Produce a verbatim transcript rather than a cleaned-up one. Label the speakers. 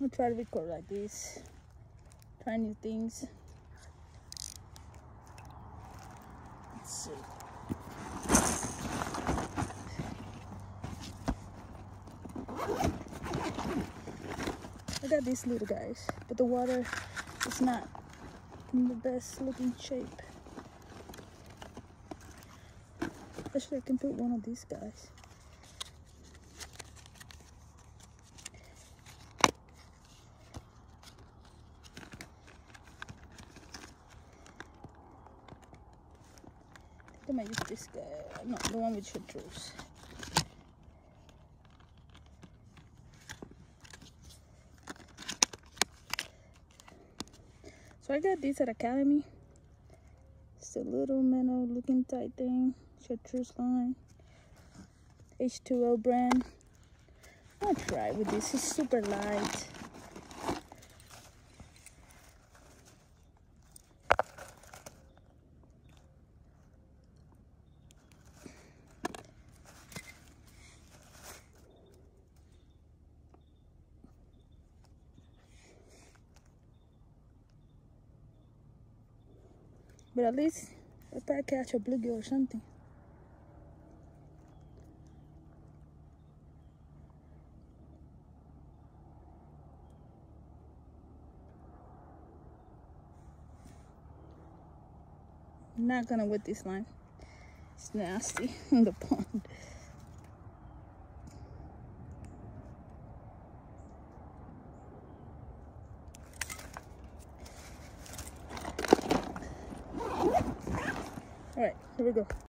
Speaker 1: I'm gonna try to record like this, try new things. Let's see. I got these little guys, but the water is not in the best looking shape. Actually, I can put one of these guys. I might use this guy. No, the one with chartreuse. So I got this at Academy. It's a little minnow looking type thing. Chartreuse line. H two O brand. I'll try with this. It's super light. But at least if I catch a bluegill or something. I'm not gonna wet this line. It's nasty in the pond. All right, here we go.